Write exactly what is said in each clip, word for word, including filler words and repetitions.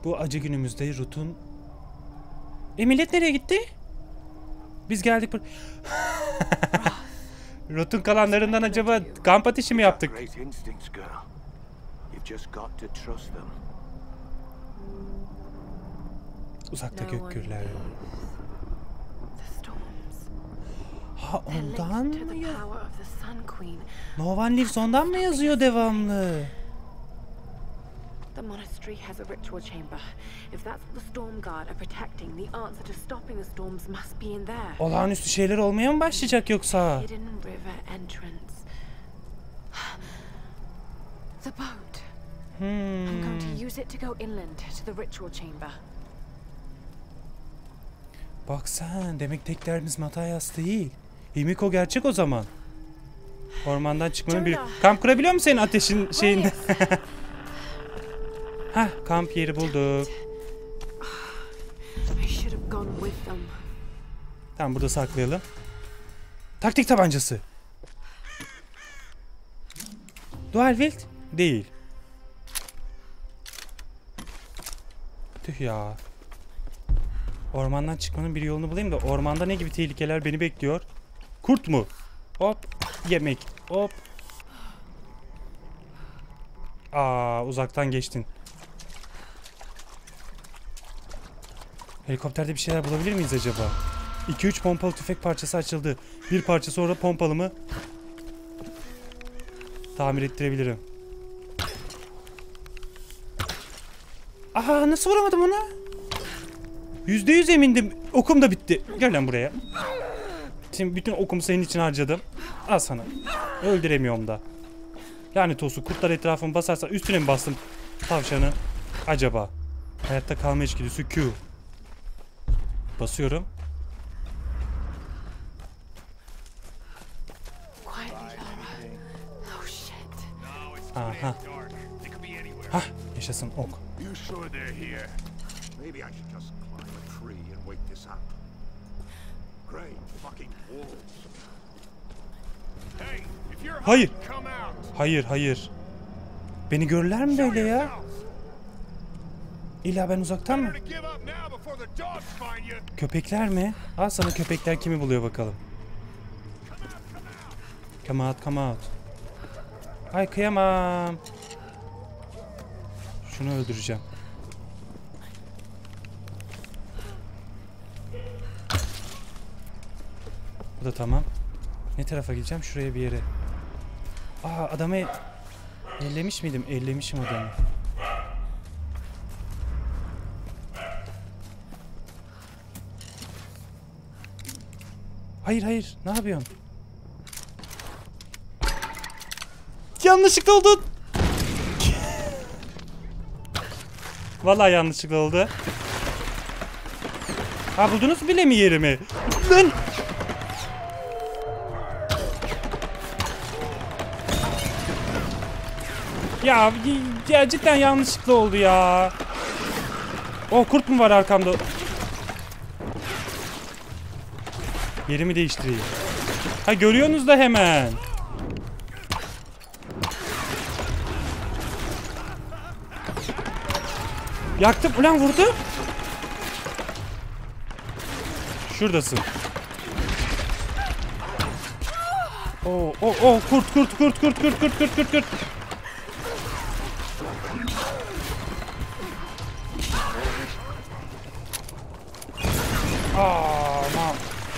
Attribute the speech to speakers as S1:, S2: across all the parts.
S1: Bu acı günümüzde Ruth'un... E millet nereye gitti? Biz geldik bur... Ruth'un kalanlarından acaba kamp ateşi mi yaptık? Uzakta gök gürler. Ha ondan mı? No One Lives ondan mı yazıyor devamlı?
S2: The monastery has a ritual chamber. If that's what the Storm Guard are protecting, the answer to stopping the storms must be in there.
S1: Olağanüstü şeyler olmaya mı başlayacak yoksa?
S2: Hidden river entrance. The boat.
S1: Hmm.
S2: I'm going to use it to go inland to the ritual chamber.
S1: Bak sen, demek tek derdimiz Matthias değil. Himiko gerçek o zaman. Ormandan çıkmanın bir... Kamp kurabiliyor musun senin ateşin şeyinde? Hah, kamp yeri bulduk. Tamam, burada saklayalım. Taktik tabancası. Dual wield? Değil. Tüh ya. Ormandan çıkmanın bir yolunu bulayım da ormanda ne gibi tehlikeler beni bekliyor? Kurt mu? Hop. Yemek. Hop. Aa, uzaktan geçtin. Helikopterde bir şeyler bulabilir miyiz acaba? iki üç pompalı tüfek parçası açıldı. Bir parça sonra pompalımı tamir ettirebilirim. Aha, nasıl vuramadım onu? Yüzde yüz emindim. Okum da bitti. Gel lan buraya. Şimdi bütün okumu senin için harcadım. Al sana. Öldüremiyorum da. Yani tosu, kurtlar etrafımı basarsa üstüne mi bastım tavşanı? Acaba? Hayatta kalma içgüdüsü Q. Basıyorum. Aha. Hah, yaşasın ok. Hayır. Hayır, hayır. Beni görürler mi böyle ya? İlla ben uzaktan mı? Köpekler mi? Al sana, köpekler kimi buluyor bakalım. Come out, come out. Ay kıyamam. Şunu öldüreceğim. Bu da tamam. Ne tarafa gideceğim? Şuraya bir yere. Aa, adamı ellemiş miydim? Ellemişim adamı. Hayır hayır. Ne yapıyorsun? Yanlışlıkla oldu. Vallahi yanlışlıkla oldu. Ha, buldunuz bile mi yerimi? Lan! Ya, ya cidden yanlışlıkla oldu ya. O kurt mu var arkamda? Yerimi değiştireyim. Ha, görüyorsunuz da hemen. Yaktım. Ulan vurdu. Şuradasın. Oo, o, o, kurt, kurt, kurt, kurt, kurt, kurt, kurt, kurt, kurt. Aman.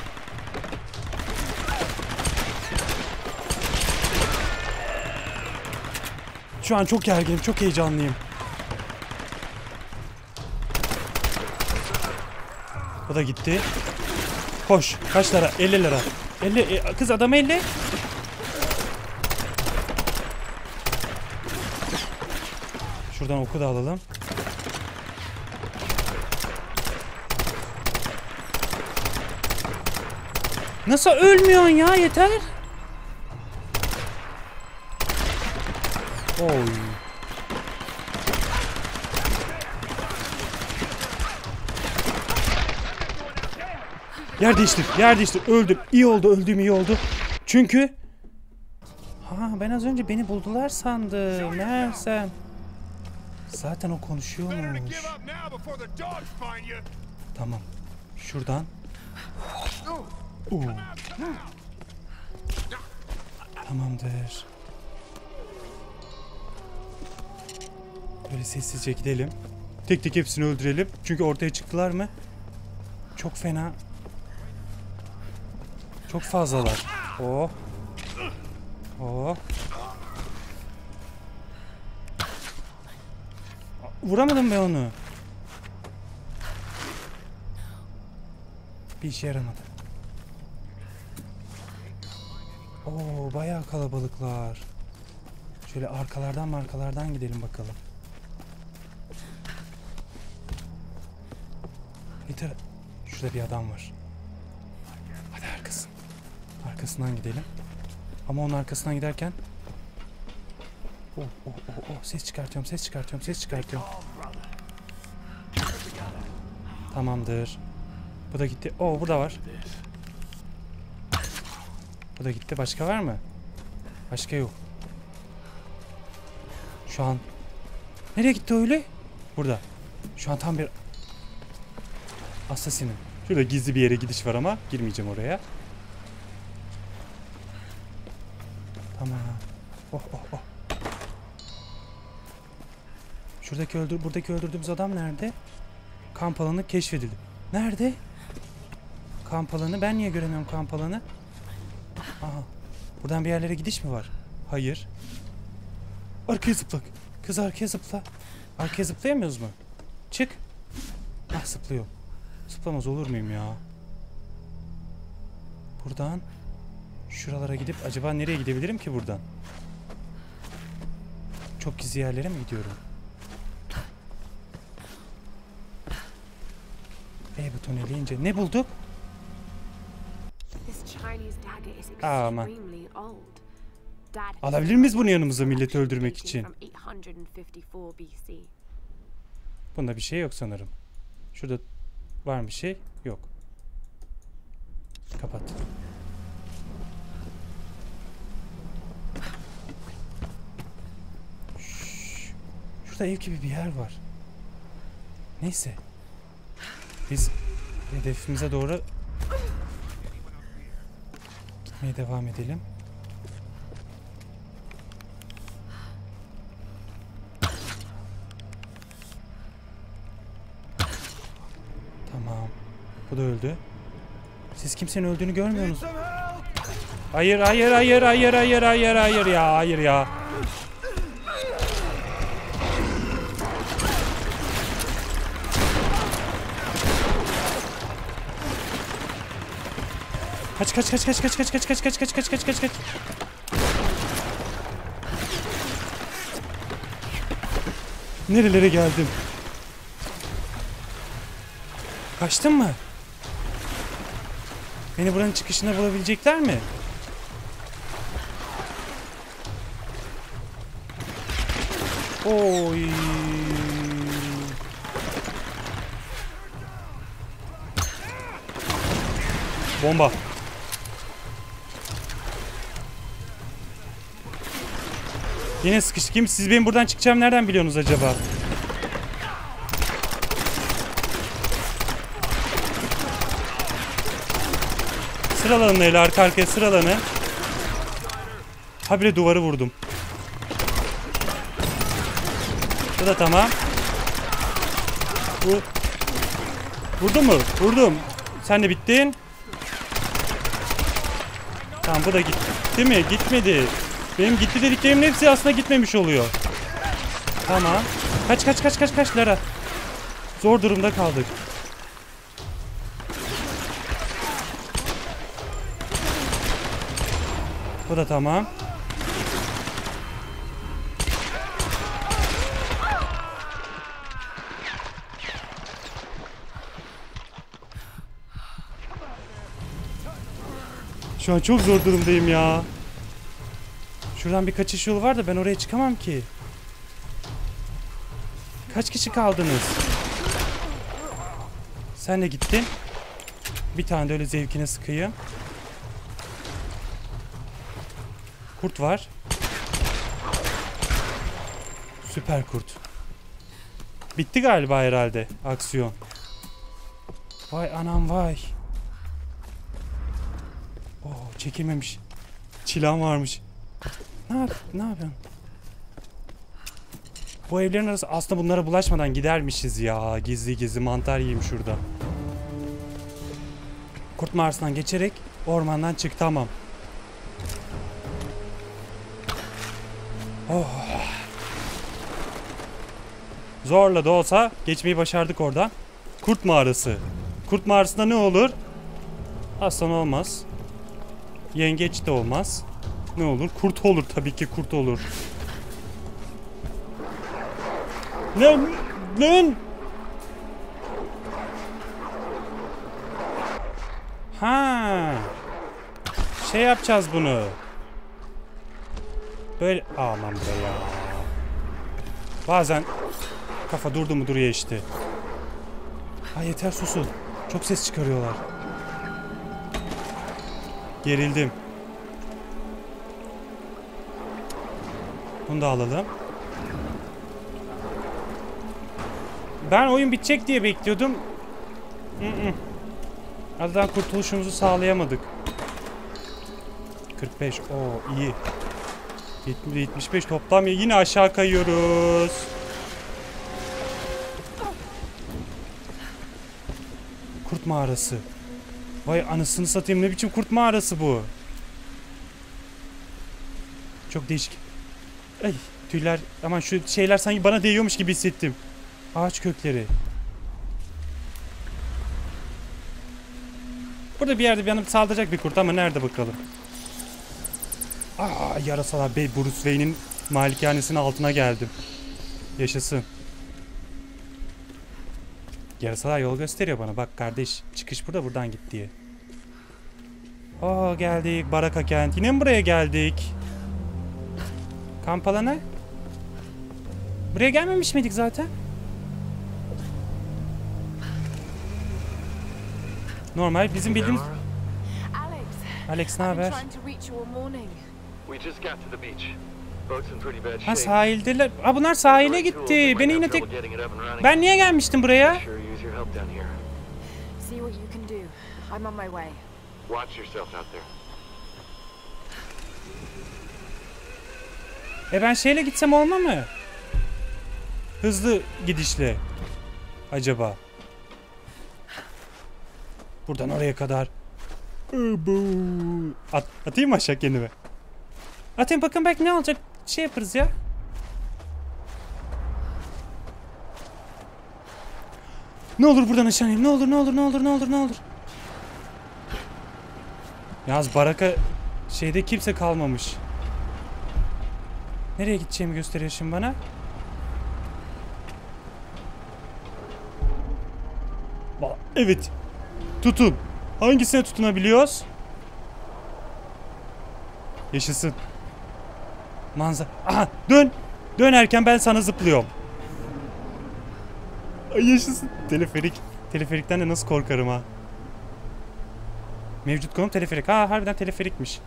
S1: Şu an çok gerginim, çok heyecanlıyım. O da gitti. Koş. Kaç lira? elli lira. elli. E, kız adam elli. Şuradan oku da alalım. Nasıl ölmüyorsun ya? Yeter. Oy. Yer değiştir, yer değiştir. Öldüm. İyi oldu, öldüğüm iyi oldu. Çünkü... Ha, ben az önce beni buldular sandım. Meğersem. Zaten o konuşuyormuş. Tamam. Şuradan. Oo. Tamamdır. Böyle sessizce gidelim. Tek tek hepsini öldürelim. Çünkü ortaya çıktılar mı? Çok fena. Çok fazlalar. Oh. Oh. Vuramadım ben onu. Bir işe yaramadı. Oo, bayağı kalabalıklar. Şöyle arkalardan markalardan gidelim bakalım. Yeter. Şurada bir adam var. Hadi arkasın. Arkasından gidelim. Ama onun arkasından giderken oh, oh, oh, oh. Ses çıkartıyorum, ses çıkartıyorum, ses çıkartıyorum. Tamamdır. Bu da gitti. Oo, burada var. Bu da gitti. Başka var mı? Başka yok. Şu an nereye gitti öyle? Burada. Şu an tam bir asasinim. Şurada gizli bir yere gidiş var ama girmeyeceğim oraya. Tamam. Oh oh oh. Şuradaki öldür buradaki öldürdüğümüz adam nerede? Kamp alanı keşfedildi. Nerede? Kamp alanı. Ben niye göremiyorum kamp alanı? Aha. Buradan bir yerlere gidiş mi var? Hayır. Arkaya zıpla. Kız arkaya zıpla. Arkaya zıplayamıyoruz mu? Çık. Ah, zıplıyor. Zıplamaz olur muyum ya? Buradan şuralara gidip acaba nereye gidebilirim ki buradan? Çok gizli yerlere mi gidiyorum? E butonu eleyince ne bulduk? Aman. Alabilir miyiz bunu yanımıza milleti öldürmek için? Bunda bir şey yok sanırım. Şurada var mı bir şey? Yok. Kapat. Şşş. Şurada ev gibi bir yer var. Neyse. Biz hedefimize doğru gitmeye devam edelim. Tamam. Bu da öldü. Siz kimsenin öldüğünü görmüyor musunuz? Hayır, hayır, hayır, hayır, hayır, hayır, hayır ya, hayır ya. Kaç kaç kaç kaç kaç kaç kaç kaç kaç kaç kaç kaç kaç kaç. Nerelere geldim? Kaçtın mı? Beni buranın çıkışına bulabilecekler mi? Oy. Bomba. Yine sıkıştık. Kim? Siz benim buradan çıkacağım nereden biliyorsunuz acaba? Sıralanın öyle arka arkaya sıralanın. Habire duvarı vurdum. Bu da tamam. Bu. Vurdun mu? Vurdum. Sen de bittin. Tamam, bu da gitti. Değil mi? Gitmedi. Benim gitti dediklerimin hepsi aslında gitmemiş oluyor. Tamam. Kaç kaç kaç kaç kaç Lara. Zor durumda kaldık. Bu da tamam. Şu an çok zor durumdayım ya. Şuradan bir kaçış yolu var da ben oraya çıkamam ki. Kaç kişi kaldınız? Sen de gittin. Bir tane de öyle zevkine sıkayım. Kurt var. Süper kurt. Bitti galiba herhalde aksiyon. Vay anam vay. Oo, çekilmemiş. Çilan varmış. Ne yap ne yapıyorsun? Bu evlerin arası aslında bunlara bulaşmadan gidermişiz ya. Gizli gizli mantar yiyeyim şurada. Kurt mağarasından geçerek ormandan çık, tamam. Oh. Zorla da olsa geçmeyi başardık oradan. Kurt mağarası. Kurt mağarasında ne olur? Aslan olmaz. Yengeç de olmaz. Ne olur? Kurt olur, tabii ki kurt olur. Lan! Lan! Ha! Şey yapacağız bunu. Böyle aman be ya. Bazen kafa durdu mu duruyor işte. Ha yeter, susun. Çok ses çıkarıyorlar. Gerildim. Bunu da alalım. Ben oyun bitecek diye bekliyordum. Mm-mm. Adadan kurtuluşumuzu sağlayamadık. kırk beş. Oo iyi. yetmiş beş toplam ya, yine aşağı kayıyoruz. Kurt mağarası. Vay anasını satayım, ne biçim kurt mağarası bu? Çok değişik. Ay tüyler, aman şu şeyler sanki bana değiyormuş gibi hissettim. Ağaç kökleri. Burada bir yerde bir yanım saldıracak bir kurt ama nerede bakalım. Aa yarasalar, Bey Bruce Wayne'in malikanesinin altına geldim. Yaşasın. Yarasalar yol gösteriyor bana. Bak kardeş, çıkış burada, buradan git diye. Aa geldik Baraka kent. Yine mi buraya geldik? Kamp alanı? Buraya gelmemiş miydik zaten? Normal bizim bildiğimiz...
S2: Alex,
S1: Alex ne
S2: I've been
S1: haber?
S2: trying to reach you all morning.
S3: We just got to the beach. Boat's in pretty bad
S1: Ha
S3: shape.
S1: sahildeler. Ha bunlar sahile gitti. Beni yine tek... Ben niye gelmiştim buraya?
S3: Sure use your help down here.
S2: See what you can do. I'm on my way.
S3: Watch yourself out there.
S1: E ben şeyle gitsem olma mı? Hızlı gidişle. Acaba. Buradan oraya kadar. At, atayım mı aşağı kendime? Atayım, bakın belki ne olacak. Şey yaparız ya. Ne olur buradan aşağı ineyim. Ne olur ne olur ne olur ne olur ne olur. Yalnız baraka şeyde kimse kalmamış. Nereye gideceğimi gösteriyor şimdi bana. Evet. Tutun. Hangisine tutunabiliyoruz? Yaşasın. Manzara. Aha dön. Dönerken ben sana zıplıyorum. Ay yaşasın. Teleferik. Teleferikten de nasıl korkarım ha. Mevcut konum teleferik. Ha harbiden teleferikmiş.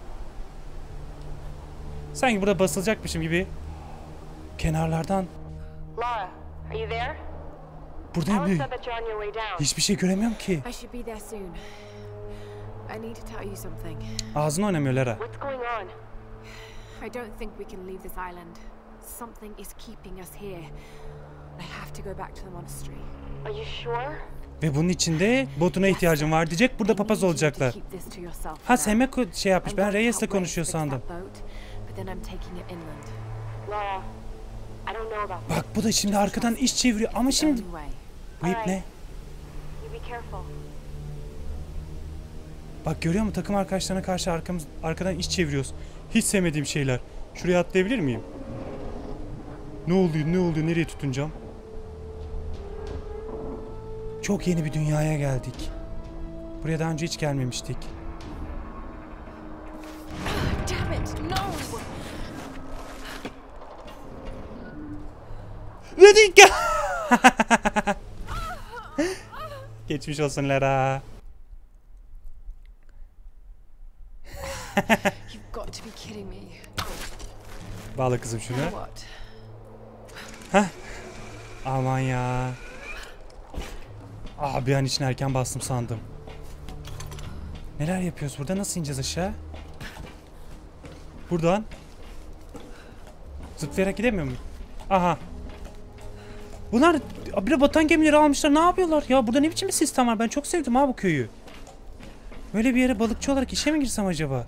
S1: Sanki burada basılacakmışım gibi. Kenarlardan.
S4: Lara, are you there?
S1: Buradayım.
S4: Alice
S1: Bir.
S4: said that you're on your way down.
S1: Hiçbir şey göremiyorum ki.
S2: I should be there soon. I need to tell you something.
S1: Ağzını oynamıyor Lara.
S4: What's going on?
S2: I don't think we can leave this island. Something is keeping us here. I have to go back to the monastery.
S4: Are you sure?
S1: Ve bunun içinde botuna ihtiyacım var diyecek. Burada papaz olacaklar. Ha Seme şey yapmış. Ben Reyes'le konuşuyor sandım.
S4: Lara, I don't know about
S1: Bak bu da şimdi arkadan iş çeviriyor. Ama şimdi... Bu ip ne?
S4: you. Be careful.
S1: Bak görüyor musun? Takım arkadaşlarına karşı arkamız, arkadan iş çeviriyoruz. Hiç sevmediğim şeyler. Şuraya atlayabilir miyim? Ne oluyor? Ne oluyor? Nereye tutunacağım? Çok yeni bir dünyaya geldik. Buraya daha önce hiç gelmemiştik.
S2: Damn it, no!
S1: Radika! Geçmiş olsun Lara.
S2: You've got to be kidding me.
S1: Bağla kızım şunu.
S2: Now what?
S1: Aman ya. Aa, bir an için erken bastım sandım. Neler yapıyoruz burada? Nasıl ineceğiz aşağı? Buradan. Zıplayarak gidemiyor muyum? Aha. Bunlar bir de batan gemileri almışlar. Ne yapıyorlar? Ya burada ne biçim bir sistem var? Ben çok sevdim ha bu köyü. Böyle bir yere balıkçı olarak işe mi girsem acaba?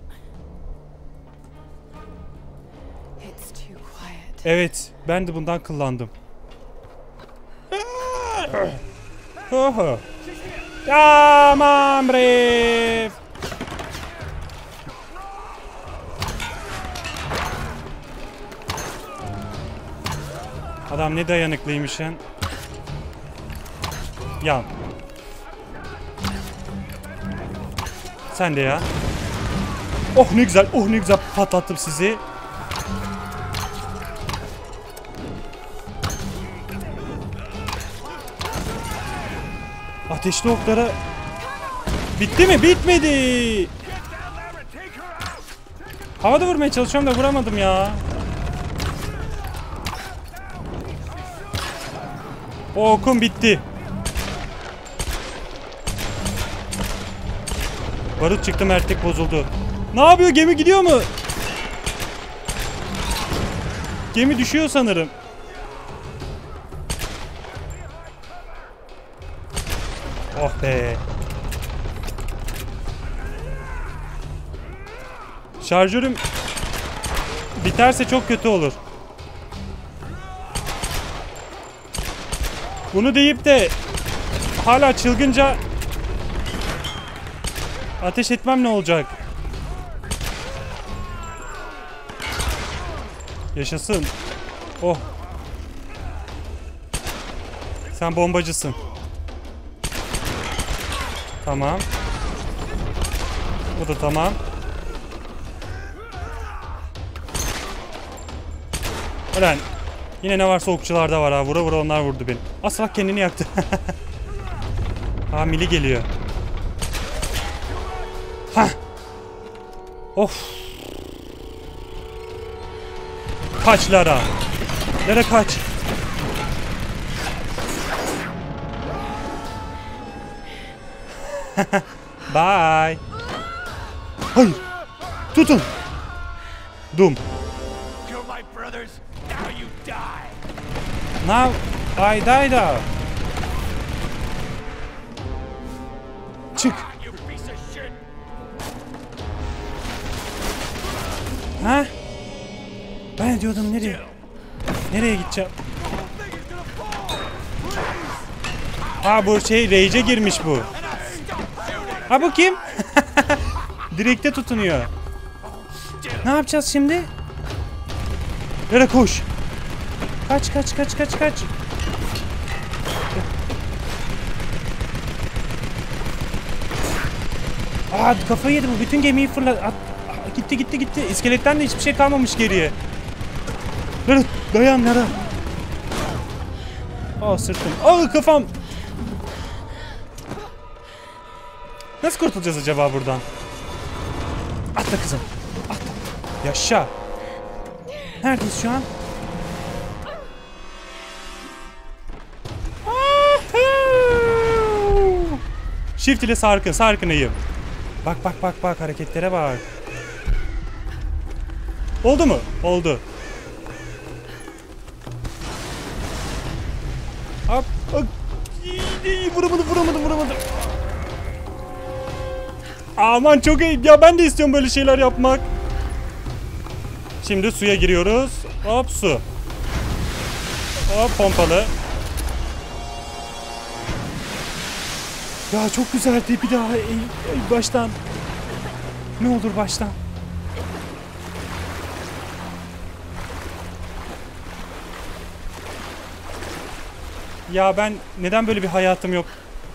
S1: Evet. Ben de bundan kıllandım. Oho. Tamam bref. Adam ne dayanıklıymış lan. Yan. Sen de ya. Oh ne güzel. Oh ne güzel patlattım sizi. Ateşli oklara. Bitti mi? Bitmedi. Havada vurmaya çalışıyorum da vuramadım ya. O okum bitti. Barut çıktı, mertlik bozuldu. Ne yapıyor? Gemi gidiyor mu? Gemi düşüyor sanırım. Oh be. Şarjörüm biterse çok kötü olur. Bunu deyip de hala çılgınca ateş etmem ne olacak? Yaşasın. Oh. Sen bombacısın. Tamam. Bu da tamam. Ulan yine ne varsa okçularda var ha. Vura vura onlar vurdu beni. Asla kendini yaktı. Ha mili geliyor. Hah. Of. Kaç Lara. Lara kaç. Bye. Hayır. Tutun. Doom. Now I die da. Çık. Ha? Ben diyordum nereye? Nereye gideceğim? Ha bu şey rage'e girmiş bu. Ha bu kim? Direkte tutunuyor. Ne yapacağız şimdi? Nereye koş? Kaç kaç kaç kaç kaç. Aa kafayı yedi bu. Bütün gemiyi fırladı. At, gitti gitti gitti. İskeletten de hiçbir şey kalmamış geriye. Nere? Dayan nere? Aa sırtım. Aa kafam. Nasıl kurtulacağız acaba buradan? Atla kızım. Atla. Yaşa. Neredeyiz şu an? Shift ile sarkın. Sarkınayım. Bak bak bak bak. Hareketlere bak. Oldu mu? Oldu. Hop. Vuramadım vuramadım vuramadım. Aman çok iyi. Ya ben de istiyorum böyle şeyler yapmak. Şimdi suya giriyoruz. Hop su. Hop pompalı. Ya çok güzeldi. Bir daha ey, ey, baştan. Ne olur baştan. Ya ben neden böyle bir hayatım yok?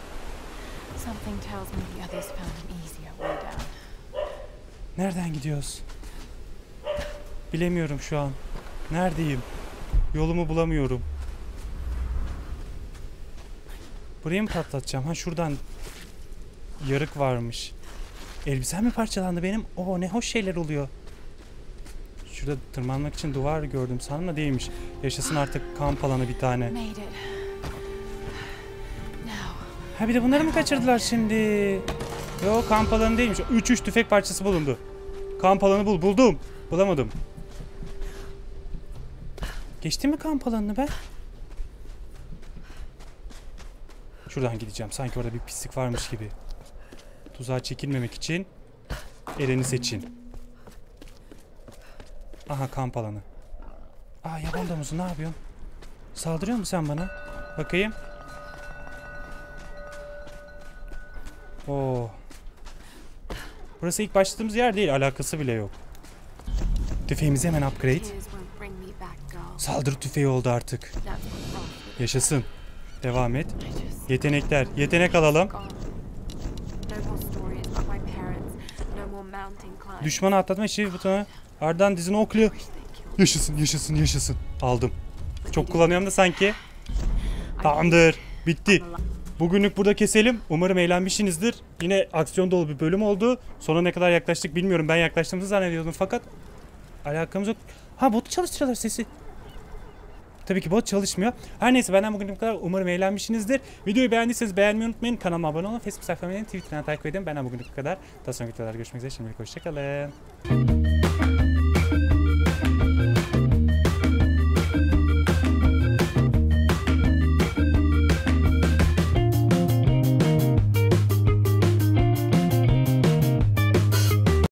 S1: Nereden gidiyoruz? Bilemiyorum şu an. Neredeyim? Yolumu bulamıyorum. Burayı mı patlatacağım? Ha şuradan yarık varmış. Elbisem mi parçalandı benim? Oo ne hoş şeyler oluyor. Şurada tırmanmak için duvar gördüm sanırım da değilmiş. Yaşasın artık kamp alanı bir tane.
S2: Made it. Now.
S1: Ha bir de bunları mı kaçırdılar şimdi? Yok kamp alanı değilmiş. üç üç tüfek parçası bulundu. Kamp alanı bul. Buldum. Bulamadım. Geçtim mi kamp alanını ben? Şuradan gideceğim. Sanki orada bir pislik varmış gibi. Tuzağa çekilmemek için Eren'i seçin. Aha kamp alanı. Aa yaban domuzu ne yapıyorsun? Saldırıyor musun sen bana? Bakayım. Oo. Burası ilk başladığımız yer değil. Alakası bile yok. Tüfeğimizi hemen upgrade.
S2: Tears won't bring me back, girl.
S1: Saldırı tüfeği oldu artık.
S2: That's what's wrong with
S1: Yaşasın. Devam et.
S2: me. I just
S1: Yetenekler. Yetenek alalım.
S2: gone. No more stories about my parents. No more mountain climbing.
S1: Düşmanı atlatma shift butonu. Ardından dizini okluyor.
S2: They killed
S1: Yaşasın, yaşasın, yaşasın. Aldım. Çok kullanıyorum da sanki.
S2: I
S1: Tamamdır. Bitti.
S2: I'm alive.
S1: Bugünlük burada keselim. Umarım eğlenmişsinizdir. Yine aksiyon dolu bir bölüm oldu. Sona ne kadar yaklaştık bilmiyorum. Ben yaklaştığımızı zannediyordum fakat alakamız yok. Ha botu çalıştırıyorlar sesi. Tabii ki bot çalışmıyor. Her neyse benden bugünlük bu kadar. Umarım eğlenmişsinizdir. Videoyu beğendiyseniz beğenmeyi unutmayın. Kanalıma abone olun. Facebook sayfamı Twitter'dan takip edin. Benden bugünlük bu kadar. Daha sonraki videolarda görüşmek üzere. Şimdilik hoşçakalın.